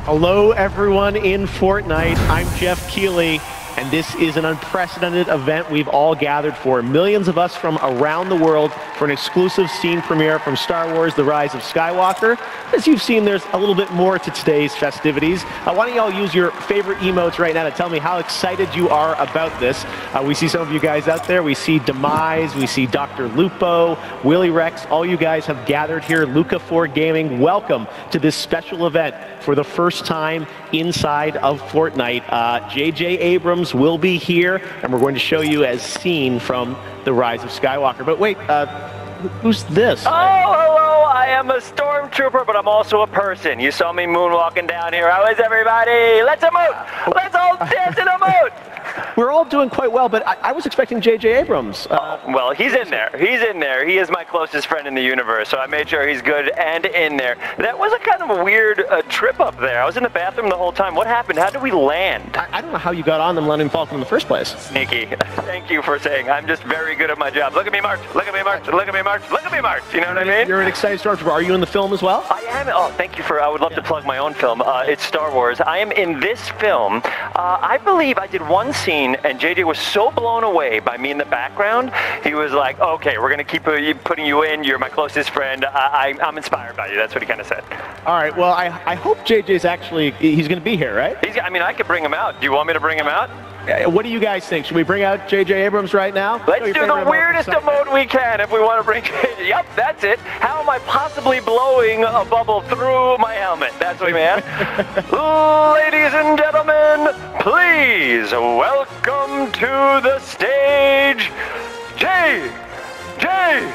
Hello, everyone in Fortnite. I'm Jeff Keighley, and this is an unprecedented event we've all gathered for. Millions of us from around the world for an exclusive scene premiere from Star Wars: The Rise of Skywalker. As you've seen, there's a little bit more to today's festivities. Why don't y'all use your favorite emotes right now to tell me how excited you are about this. We see some of you guys out there. We see Demise, we see Dr. Lupo, Willy Rex. All you guys have gathered here. Luca4 Gaming, welcome to this special event for the first time inside of Fortnite. J.J. Abrams will be here, and we're going to show you as seen from The Rise of Skywalker. But wait, who's this? Oh, hello, I am a stormtrooper, but I'm also a person. You saw me moonwalking down here. How is everybody? Let's emote! Let's all dance and emote! We're all doing quite well, but I was expecting J.J. Abrams. Well, he's in there. He's in there. He is my closest friend in the universe, so I made sure he's good and in there. That was a kind of a weird trip up there. I was in the bathroom the whole time. What happened? How did we land? I don't know how you got on the Millennium Falcon in the first place. Sneaky. Thank you for saying. I'm just very good at my job. Look at me march. Look at me march. Look at me march. Look at me march. You know what I mean? You're an excited stormtrooper. Are you in the film as well? I am. Oh, thank you for. I would love to plug my own film. It's Star Wars. I am in this film. I believe I did one scene, and JJ was so blown away by me in the background. He was like, "Okay, we're gonna keep putting you in. You're my closest friend. I'm inspired by you." That's what he kind of said. All right. Well, I hope JJ's actually he's going to be here, right? I mean, I could bring him out. Do you want me to bring him out? What do you guys think? Should we bring out J.J. Abrams right now? Let's do the weirdest emote we can if we want to bring JJ. Yep, that's it. How am I possibly blowing a bubble through my helmet? That's what, man. Ladies and gentlemen, please welcome to the stage, J.J.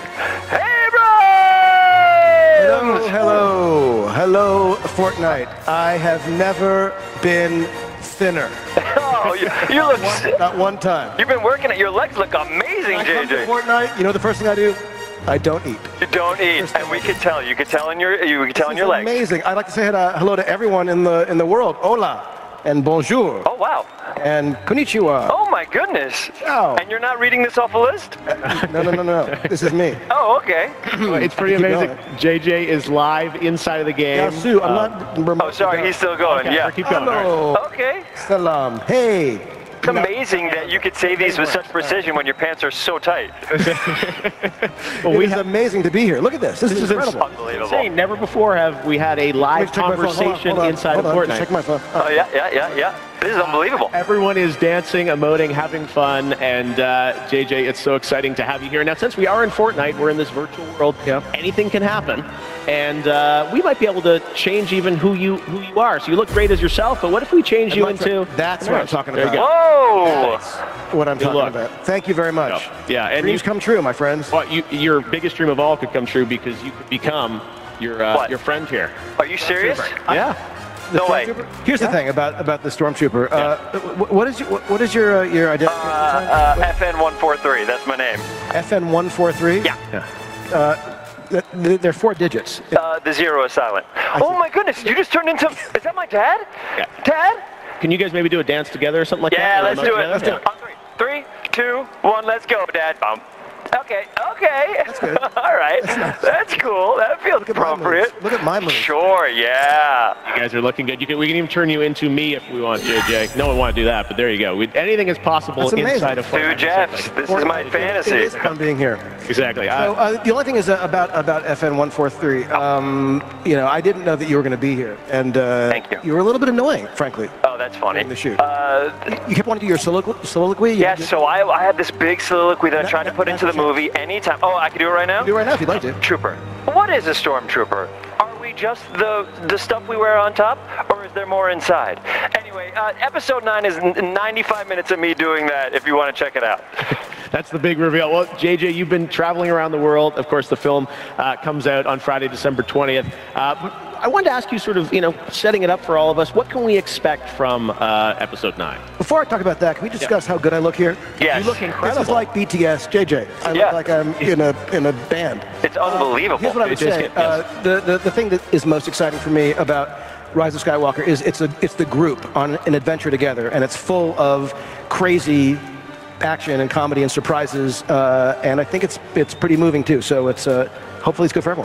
Abrams! Hello, Fortnite. I have never been thinner. Oh, you look... Not one time. You've been working it. Your legs look amazing, When I come to JJ. Fortnite, you know the first thing I do? I don't eat. You don't eat, and we could tell. You could tell in your legs. Amazing. I'd like to say hello to everyone in the world. Hola and bonjour. Oh, wow. And konnichiwa. Oh, my goodness. Ciao. And you're not reading this off a list? No. This is me. Oh, okay. It's pretty Keep amazing. going. JJ is live inside of the game. Yasu, I'm not... Oh, sorry, he's still going. Okay, Yeah. keep going. All right. Hello. Okay. Salam. Hey. It's amazing that you could say these with such precision when your pants are so tight. Well, It is amazing to be here. Look at this. This is incredible. Unbelievable. insane. Never before have we had a live Check my phone. Hold on, conversation hold on, inside hold of on. Just Fortnite. check my phone. Oh, yeah. This is unbelievable. Everyone is dancing, emoting, having fun, and JJ, it's so exciting to have you here. Now, since we are in Fortnite, we're in this virtual world. Yep. Anything can happen, and we might be able to change even who you are. So you look great as yourself, but what if we change you into? That's what I'm talking There you about. Whoa! What I'm talking look. about. Thank you very much. Yeah, and Dreams come true, my friends. well, your biggest dream of all could come true because you could become your friend here. Are you serious? Yeah. No way. Here's the thing about the stormtrooper. What is your identity? FN143. That's my name. FN143. Yeah. They're 4 digits. The 0 is silent. Oh my goodness! You just turned into. Is that my dad? Yeah. Dad? Can you guys maybe do a dance together or something like Yeah, that? let's do it. Let's do it. On 3, 2, 1, let's go, Dad. Okay. That's good. All right. That's cool. That feels appropriate. Look at my moves. Sure, yeah. You guys are looking good. We can even turn you into me if we want, JJ. No one want to do that, but there you go. Anything is possible That's amazing. inside of Fortnite. 2 Jeffs. This is my It fantasy. is fun being here. Exactly. So, the only thing is about FN143. I didn't know that you were going to be here, and Thank you. You were a little bit annoying, frankly. Oh, that's funny. In the shoot. You kept wanting to do your soliloquy. Yes, so I had this big soliloquy that I tried to put into the movie anytime. Oh, I can do it right now? Do it right now if you'd like to. Trooper. What is a stormtrooper? Are we just the stuff we wear on top, or is there more inside? Anyway, episode 9 is 95 minutes of me doing that if you want to check it out. That's the big reveal. Well, JJ, you've been traveling around the world. Of course, the film comes out on Friday, December 20th. I wanted to ask you, sort of, setting it up for all of us, what can we expect from episode 9? Before I talk about that, can we discuss how good I look here? Yes. You look incredible. This is like BTS, JJ. I Yeah. look like I'm in a band. It's unbelievable. Here's what I would say. The thing that is most exciting for me about Rise of Skywalker is it's the group on an adventure together, and it's full of crazy action and comedy and surprises, and I think it's pretty moving too. So hopefully it's good for everyone.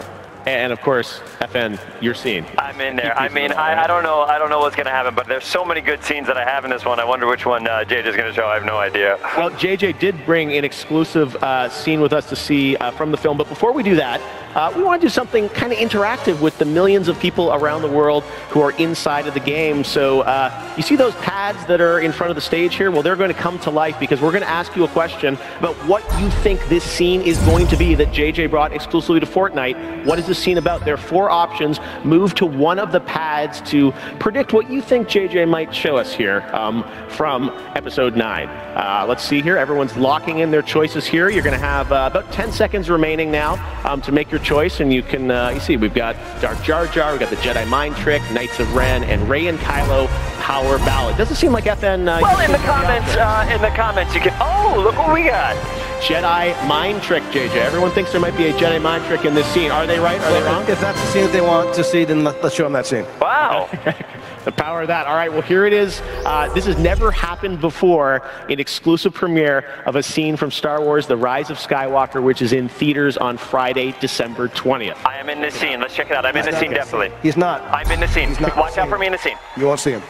And of course, FN, your scene. I'm in there. I mean, I don't know what's going to happen, but there's so many good scenes that I have in this one. I wonder which one JJ's going to show. I have no idea. Well, JJ did bring an exclusive scene with us to see from the film, but before we do that, we want to do something kind of interactive with the millions of people around the world who are inside of the game. So you see those pads that are in front of the stage here? Well, they're going to come to life because we're going to ask you a question about what you think this scene is going to be that JJ brought exclusively to Fortnite. What is this scene about? There are 4 options. Move to one of the pads to predict what you think JJ might show us here from episode 9. Let's see here. Everyone's locking in their choices here. You're going to have about 10 seconds remaining now to make your choice, and you can you see we've got Dark Jar Jar, we've got the Jedi Mind Trick, Knights of Ren, and Rey and Kylo Power Ballad. Doesn't seem like FN. Well, in the comments, you can. Oh, look what we got. Jedi Mind Trick, JJ. Everyone thinks there might be a Jedi Mind Trick in this scene. Are they right? Are they wrong? If that's the scene that they want to see, then let's show them that scene. Wow. The power of that. All right, well, here it is. This has never happened before, an exclusive premiere of a scene from Star Wars The Rise of Skywalker, which is in theaters on Friday, December 20th. I am in this scene. Let's check it out. I'm in the scene, definitely. He's not. I'm in the scene. He's not. Watch out for me in the scene. You won't see him.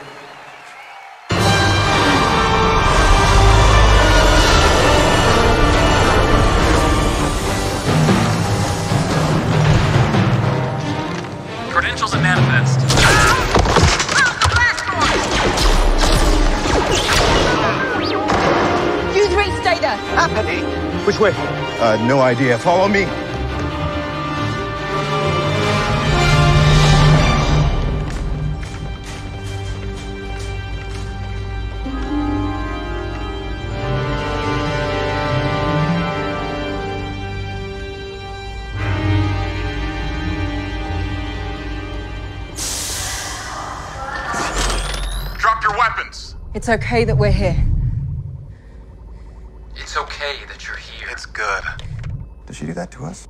Credentials and manifest. You 3 stay there. Penny. Which way? No idea. Follow me. Drop your weapons. It's okay that we're here. It's okay that you're here. It's good. Did she do that to us?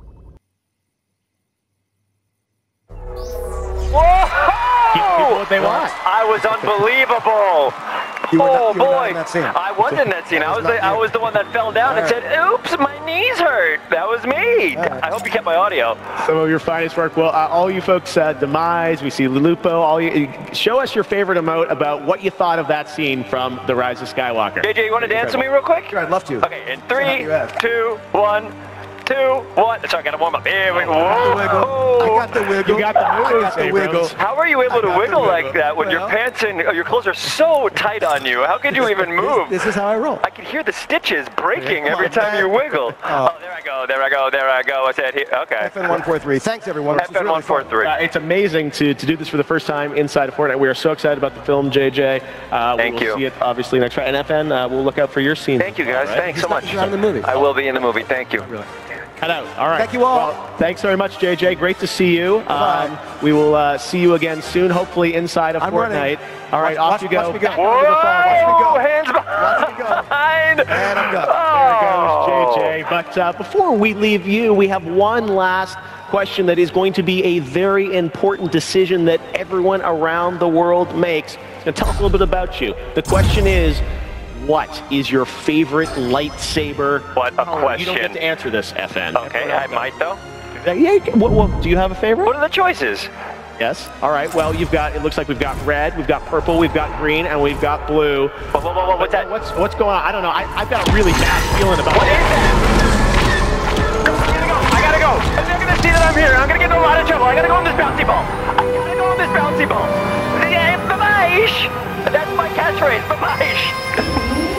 Whoa! Give people what they want. I was unbelievable. You were Oh not boy! in that scene. I was in that scene. I was the one that fell down and said, "Oops, my knees hurt." That was me. I hope you kept my audio. Some of your finest work. Well, all you folks, Demise, we see Lulupo. All you, show us your favorite emote about what you thought of that scene from The Rise of Skywalker. JJ, you want to dance with me real quick? Sure, I'd love to. Okay, in 3, 2, 1. 2, 1. Sorry, I gotta warm up. Here we go. I got the wiggle. You got the moves, I got the Abrams. wiggle. How are you able to got the wiggle like wiggle. that when your Well, pants and your clothes are so tight on you? How could you even move? This is how I roll. I can hear the stitches breaking Come every on, time man. you wiggle. Oh. Oh, there I go, there I go, there I go. I said here. Okay. FN143. Thanks, everyone. This was really fun. FN143. It's amazing to do this for the first time inside of Fortnite. We are so excited about the film, JJ. Thank you. We'll see it obviously next Friday. And FN, we'll look out for your scene. Thank you, guys. Thanks so much. He's not in the movie. I will be in the movie. Thank you. Cut out. All right. Thank you all. Well, thanks very much, JJ. Great to see you. We will see you again soon, hopefully inside of I'm Fortnite. running. All right, off you go. Watch me go. Back over the phone. Watch me go. Hands Watch me go. behind. And I'm done. There goes JJ. But before we leave you, we have one last question that is going to be a very important decision that everyone around the world makes. It's going to tell us a little bit about you. The question is, what is your favorite lightsaber? What a question. You don't get to answer this, FN. Okay, I might though. Yeah, do you have a favorite? What are the choices? Yes. All right. Well, it looks like we've got red, we've got purple, we've got green, and we've got blue. Whoa, what's that? What's going on? I don't know. I've got a really bad feeling about What it. is that? I gotta go. They're gonna see that I'm here. I'm gonna get in a lot of trouble. I gotta go on this bouncy ball. Yeah, bye-bye. That's my catchphrase. Bye-bye.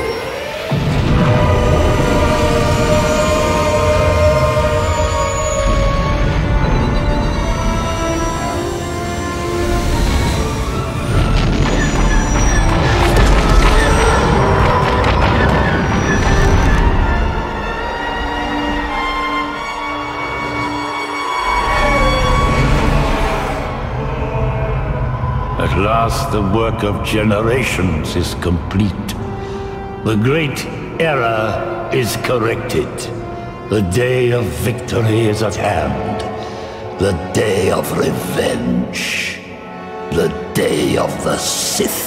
At last the work of generations is complete. The great error is corrected. The day of victory is at hand. The day of revenge. The day of the Sith.